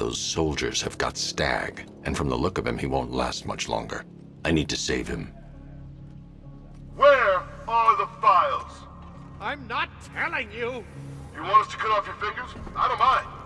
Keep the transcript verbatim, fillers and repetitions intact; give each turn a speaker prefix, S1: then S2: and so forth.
S1: those soldiers have got Stag, and from the look of him, he won't last much longer. I need to save him.
S2: Where are the files?
S3: I'm not telling you!
S2: You want us to cut off your fingers? I don't mind.